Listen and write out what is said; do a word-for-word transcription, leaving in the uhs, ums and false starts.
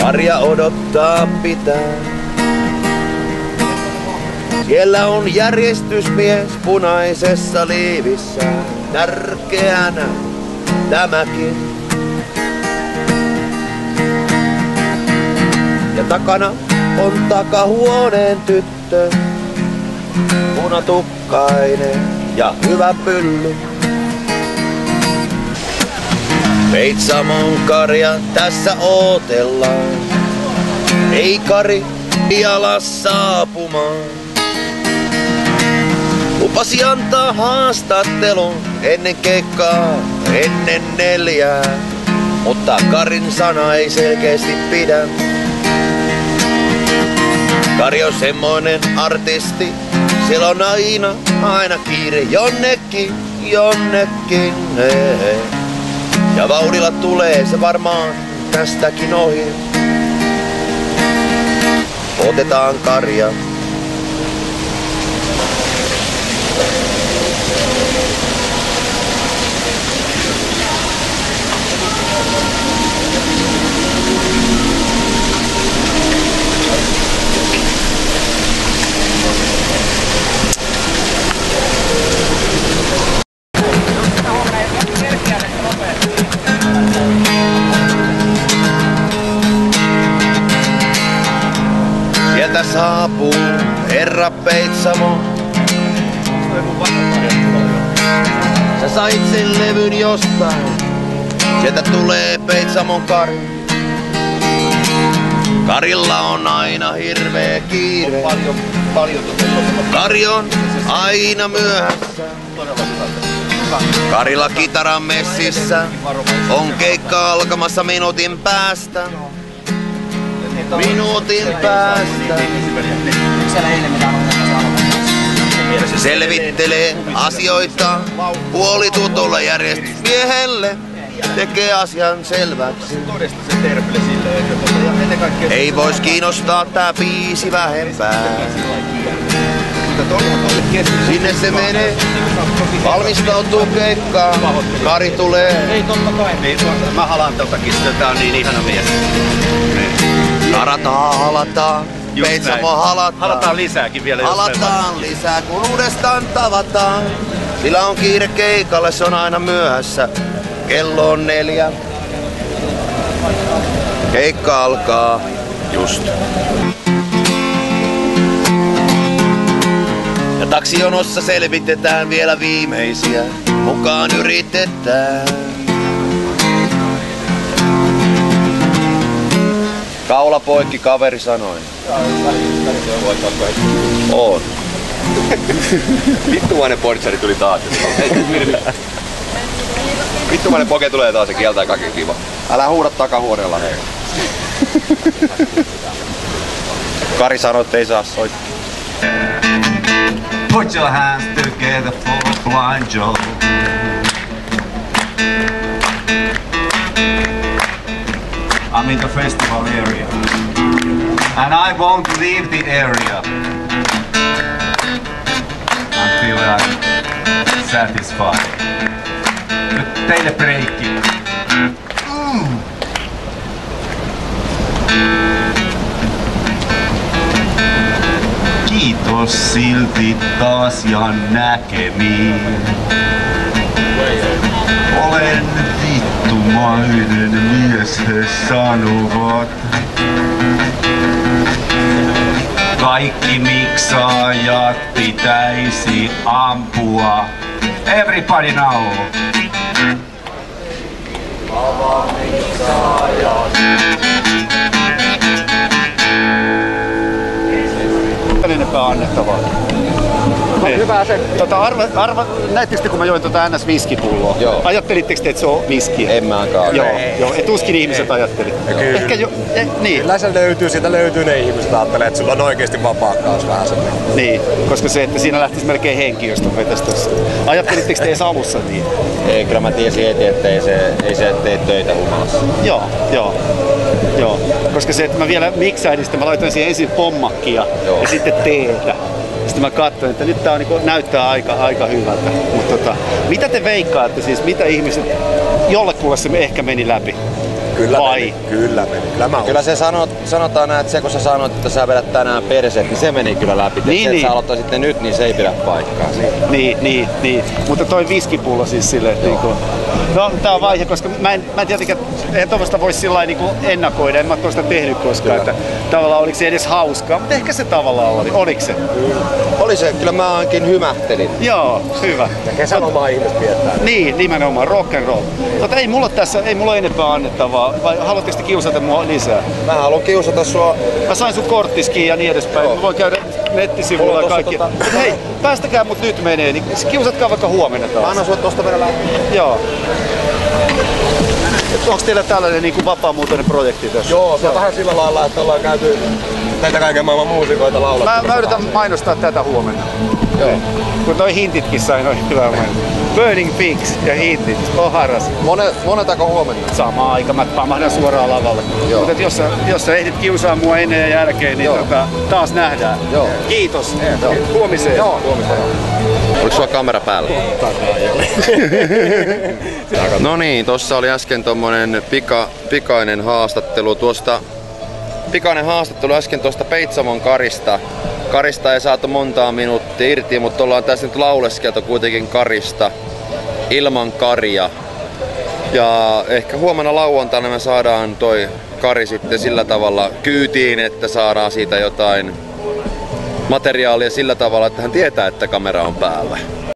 Karja odottaa pitää. Siellä on järjestysmies punaisessa liivissä, tärkeänä tämäkin. Ja takana on takahuoneen tyttö, punatukkainen ja hyvä pylly. Peitsamon Karja tässä ootellaan, ei Kari ala saapumaan. Lupasi antaa haastattelun ennen keikkaa, ennen neljää, mutta Karin sana ei selkeästi pidä. Kari on semmoinen artisti, siellä on aina, aina kiire jonnekin, jonnekin. He, he. Ja vauhdilla tulee se varmaan tästäkin ohi. Otetaan Karja. Sieltä saapuu herra Peitsamo. Sä sait sen levyn jostain. Sieltä tulee Peitsamon Kari. Karilla on aina hirveä kiire. Paljon, paljon Kari on aina myöhässä. Karilla kitaran messissä. On keikka alkamassa minuutin päästä. Minuutin päästä. Se selvittelee asioita puolitutulla järjestysmiehelle. Tekee asian selväksi. Ei vois kiinnostaa tää biisi vähempää. Sinne se menee, valmistautuu keikkaan, Kari tulee. Ei totta kai. Niin, mä halaan totakin, tää on niin ihana mies. Halataan, halataan, Peitsamo halataan. Halataan lisääkin vielä. Halataan lisää, kun uudestaan tavataan. Sillä on kiire keikalle, se on aina myöhässä. Kello on neljä. Keikka alkaa just. Ja taksijonossa selvitetään vielä viimeisiä. Mukaan yritetään. Kaula poikki, kaveri sanoi. On. Vittumainen portsari tuli taas. Vittumainen poke tulee taas ja kieltää kaiken kiva. Älä huuda takahuoneella, hei. Kari sanoi, että ei saa soittaa. Put your hands together for Blind Joe. I'm in the festival area. And I won't leave the area until I'm satisfied. Nyt teille breikki. Mm. Kiitos silti taas ja näkemiin. Olen vittumainen mies, he sanovat. Kaikki miksaajat pitäisi ampua. Everybody now! Enempää annettavaa. No, hyvä se. Tota, arva, arva, näittekö te, kun mä join tuota N S-viskipulloa? Joo. Ajattelitteko te, että se on viskiä? En määnkaan. Joo, joo. Et tuskin ihmiset ajatteli. Kyllä. Ehkä jo, eh, niin. Kyllä se löytyy, sieltä löytyy ne ihmiset, ajattelee, että sulla on oikeesti vapaa kaus vähän semmoinen. Niin, koska se, että siinä lähtisi melkein henki, jos ton vetäisi tossa. Ajattelitteko te edes alussa niin? Ei, kyllä mä tiesin heti, että ei se, ei se tee töitä humalassa. Joo, joo. Joo, koska se, että mä vielä miksailin, sitten mä laitoin siihen ensin pommakkia Joo. ja sitten teetä. Sitten mä katsoin, että nyt tää on, niin näyttää aika, aika hyvältä. Mutta tota, mitä te veikkaatte siis, mitä ihmiset, jollekulle se ehkä meni läpi? Kyllä Vai? meni. Kyllä meni. Kyllä, mä Kyllä se sanot, sanotaan näin, että se kun sä sanoit, että sä vedät tänään perseet, niin se meni kyllä läpi. Niin, se, niin. että sä aloittaisit ne nyt, niin se ei pidä paikkaa. Niin, niin, niin. Mutta toi viskipullo siis silleen, että niinku, no tää on vaihe, koska mä en, mä en tietenkään, eihän tuollaista voi sillä niinku ennakoida, en mä oo toista tehnyt koskaan, että tavallaan oliko se edes hauskaa, mutta ehkä se tavallaan oli, oliko se? Oli se, kyllä mä ainakin hymähtelin. Joo, hyvä. Ja kesälomaa ihmiset viettää. Niin, nimenomaan, rock and roll. Mutta ei mulla tässä, ei mulla enempää annettavaa, vai haluatteko te kiusata mua lisää? Mä haluan kiusata sua. Mä sain sun korttiskiin ja niin edespäin. Mä voin käydä nettisivuilla Mulla ja on kaikki. tossa Tota... Hei, päästäkää mut nyt menee, niin kiusatkaa vaikka huomenna taas. Mä annan sulle tosta vielä lähtee. Joo. Onko teillä tällainen niin kuin vapaamuotoinen projekti tässä? Joo, se on vähän sillä lailla, että ollaan käyty näitä kaiken maailman muusikoita laulattu. Mä, mä yritän mainostaa tätä huomenna. Joo. Kun toi hintitkin sai noin hyvää mainostaa. Burning Pigs ja hintit, on harras. Monet, monetako huomenna? Sama aika, mä pamahdan suoraan lavalle. Mutta jos, sä- jos sä ehdit kiusaa mua ennen ja jälkeen, niin tota, taas nähdään. Joo. Kiitos. Joo. Huomiseen. Joo, huomiseen. Oliko sulla kamera päällä? No niin, tossa oli äsken tommonen pika, pikainen haastattelu tuosta pikainen haastattelu äsken tuosta Peitsamon Karista. Karista ei saatu montaa minuuttia irti, mutta ollaan tässä nyt lauleskeltu kuitenkin Karista ilman Karia. Ja ehkä huomenna lauantaina me saadaan toi Kari sitten sillä tavalla kyytiin, että saadaan siitä jotain materiaalia sillä tavalla, että hän tietää, että kamera on päällä.